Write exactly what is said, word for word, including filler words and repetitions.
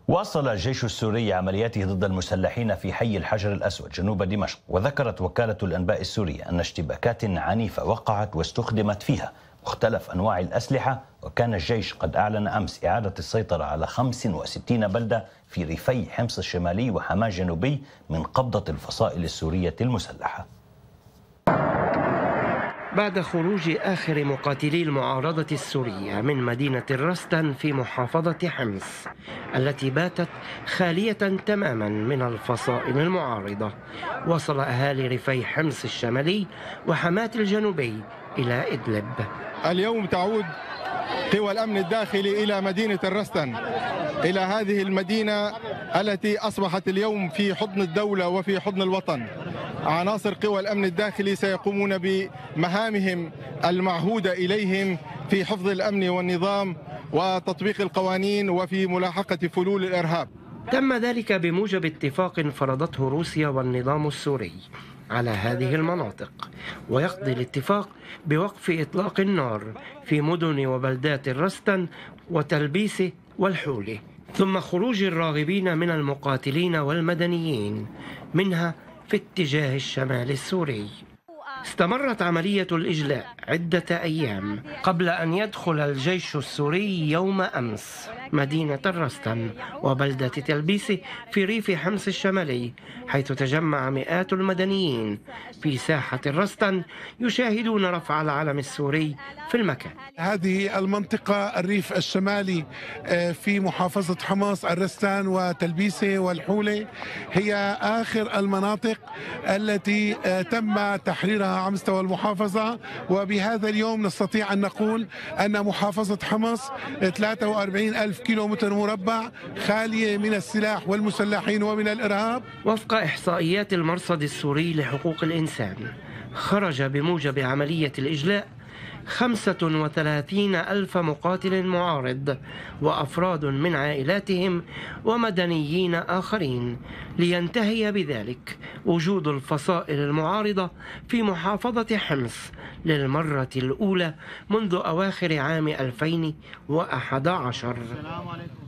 واصل الجيش السوري عملياته ضد المسلحين في حي الحجر الأسود جنوب دمشق، وذكرت وكالة الأنباء السورية أن اشتباكات عنيفة وقعت واستخدمت فيها مختلف أنواع الأسلحة. وكان الجيش قد أعلن أمس إعادة السيطرة على خمس وستين بلدة في ريفي حمص الشمالي وحماة الجنوبي من قبضة الفصائل السورية المسلحة. بعد خروج آخر مقاتلي المعارضة السورية من مدينة الرستن في محافظة حمص التي باتت خالية تماما من الفصائل المعارضة، وصل أهالي ريفي حمص الشمالي وحماة الجنوبي إلى إدلب. اليوم تعود قوى الأمن الداخلي إلى مدينة الرستن، إلى هذه المدينة التي أصبحت اليوم في حضن الدولة وفي حضن الوطن. عناصر قوى الأمن الداخلي سيقومون بمهامهم المعهودة إليهم في حفظ الأمن والنظام وتطبيق القوانين وفي ملاحقة فلول الإرهاب. تم ذلك بموجب اتفاق فرضته روسيا والنظام السوري على هذه المناطق، ويقضي الاتفاق بوقف إطلاق النار في مدن وبلدات الرستن وتلبيس والحولة، ثم خروج الراغبين من المقاتلين والمدنيين منها في اتجاه الشمال السوري. استمرت عملية الإجلاء عدة أيام قبل أن يدخل الجيش السوري يوم أمس مدينة الرستن وبلدة تلبيس في ريف حمص الشمالي، حيث تجمع مئات المدنيين في ساحة الرستن يشاهدون رفع العلم السوري في المكان. هذه المنطقة الريف الشمالي في محافظة حمص الرستان وتلبيسة والحولة هي آخر المناطق التي تم تحريرها على مستوى المحافظة، وبهذا اليوم نستطيع أن نقول أن محافظة حمص ثلاثة وأربعين ألف كيلومتر مربع خالية من السلاح والمسلحين ومن الإرهاب. وفق إحصائيات المرصد السوري لحقوق الإنسان، خرج بموجب عملية الإجلاء خمسة وثلاثين ألف مقاتل معارض وأفراد من عائلاتهم ومدنيين آخرين، لينتهي بذلك وجود الفصائل المعارضة في محافظة حمص للمرة الأولى منذ أواخر عام ألفين وأحد عشر.